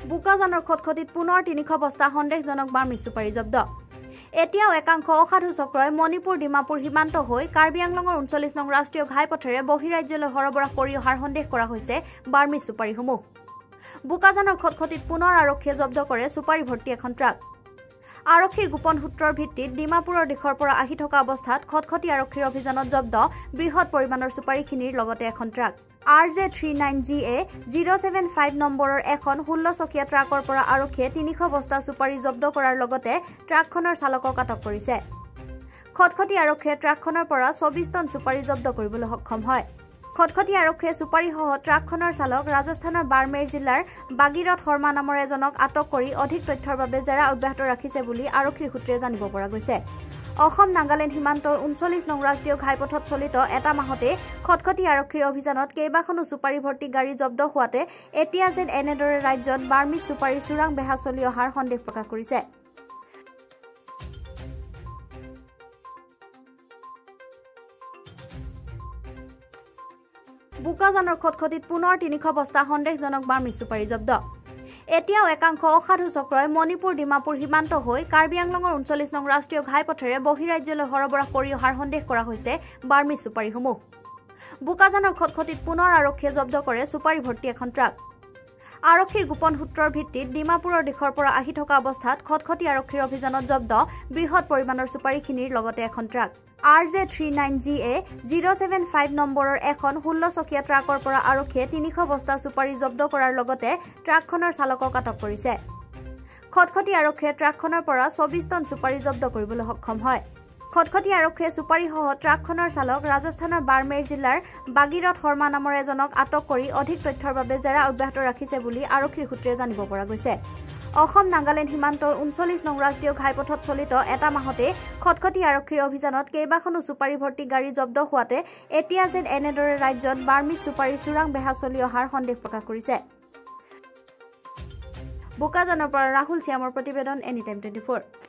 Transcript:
বোকাজানৰ খটখটিত পুনৰ ৩০০ বস্তা সন্দেহজনক বাৰ্মিজ চুপাৰী জব্দ। এতিয়াও একাংশ অসাধু চক্ৰই মণিপুৰ ডিমাপুৰ সীমান্ত হৈ কাৰ্বি আংলঙৰ ৩৯ নং ৰাষ্ট্ৰীয় ঘাইপথেৰে বহিৰাজ্যলৈ সৰবৰাহ কৰি অহাৰ সন্দেহ কৰা হৈছে বাৰ্মিজ চুপাৰীসমূহ। বোকাজানৰ খটখটিত পুনৰ আৰক্ষীয়ে জব্দ কৰে চুপাৰী ভৰ্তি এখন ট্ৰাক। আৰক্ষীৰ গোপন সূত্ৰৰ ভিত্তিত ডিমাপুৰৰ দিশৰ পৰা আহি থকা অৱস্থাত খটখটি আৰক্ষীৰ অভিযানত জব্দ বৃহৎ পৰিমাণৰ চুপাৰীখিনিৰ লগতে এখন ট্ৰাক। RJ39GA 075 নম্বৰৰ এখন 16 চকীয়া ট্ৰাকৰ পৰা আৰক্ষীয়ে ৩০০ বস্তা চুপাৰী জব্দ কৰাৰ লগতে ট্ৰাকখনৰ চালকক আটক কৰিছে। খটখটি আৰক্ষীয়ে ট্ৰাকখনৰ পৰা ২৪ টন চুপাৰী জব্দ কৰিবলৈ সক্ষম হয়। খটখটি আৰক্ষীয়ে চুপাৰীসহ ট্ৰাকখনৰ চালক ৰাজস্থানৰ বাৰ্মেৰ জিলাৰ বাগীৰত শৰ্মা নামৰ এজনক আটক কৰি অধিক তথ্যৰ বাবে জেৰা অব্যাহত ৰাখিছে বুলি আৰক্ষীৰ সূত্ৰে জানিব পৰা গৈছে। অসম নাগালেণ্ড সীমান্তৰ ৩৯ নং ৰাষ্ট্ৰীয় ঘাইপথত চলিত এটা মাহতে খটখটি আৰক্ষীৰ অভিযানত কেইবাখনো চুপাৰী ভৰ্তি গাড়ী জব্দ হোৱাতে এতিয়া যেন এনেদৰে ৰাজ্যত বাৰ্মিজ চুপাৰী চোৰাং বেহা চলি অহাৰ সন্দেহ প্ৰকাশ কৰিছে। বোকাজানৰ খটখটিত পুনৰ ৩০০ বস্তা সন্দেহজনক বাৰ্মিজ চুপাৰী জব্দ। এতিয়াও একাংশ অসাধু চক্ৰই মণিপুৰ ডিমাপুৰ সীমান্ত হৈ কাৰ্বি আংলঙৰ ৩৯ নং ৰাষ্ট্ৰীয় ঘাইপথেৰে বহিৰাজ্যলৈ সৰবৰাহ কৰি অহাৰ সন্দেহ কৰা হৈছে বাৰ্মিজ চুপাৰীসমূহ। বোকাজানৰ খটখটিত পুনৰ আৰক্ষীয়ে জব্দ কৰে চুপাৰী ভৰ্তি এখন ট্ৰাক। আৰক্ষীৰ গোপন সূত্ৰৰ ভিত্তিত ডিমাপুৰৰ দিশৰ পৰা আহি থকা অৱস্থাত খটখটি আৰক্ষীৰ অভিযানত জব্দ বৃহৎ পৰিমাণৰ চুপাৰীখিনিৰ লগতে এখন ট্ৰাক। RJ39GA 075 নম্বৰৰ এখন 16 চকীয়া ট্ৰাকৰ পৰা আৰক্ষীয়ে ৩০০ বস্তা চুপাৰী জব্দ কৰাৰ লগতে ট্ৰাকখনৰ চালকক আটক কৰিছে। খটখটি আৰক্ষীয়ে ট্ৰাকখনৰ পৰা ২৪ টন চুপাৰী জব্দ কৰিবলৈ সক্ষম হয়। খটখটি আৰক্ষীয়ে চুপাৰীসহ ট্ৰাকখনৰ চালক ৰাজস্থানৰ বাৰ্মেৰ জিলাৰ বাগীৰত শৰ্মা নামৰ এজনক আটক কৰি অধিক তথ্যৰ বাবে জেৰা অব্যাহত ৰাখিছে বুলি আৰক্ষীৰ সূত্ৰে জানিব পৰা গৈছে। অসম নাগালেণ্ড সীমান্তৰ ৩৯ নং ৰাষ্ট্ৰীয় ঘাইপথত চলিত এটা মাহতে খটখটি আৰক্ষীৰ অভিযানত কেইবাখনো চুপাৰী ভৰ্তি গাড়ী জব্দ হোৱাতে এতিয়া যেন এনেদৰে ৰাজ্যত বাৰ্মিজ চুপাৰী চোৰাং বেহা চলি অহাৰ সন্দেহ প্ৰকাশ কৰিছে। বোকাজানৰ পৰা ৰাহুল শ্যামৰ প্ৰতিবেদন এনিটাইম 24।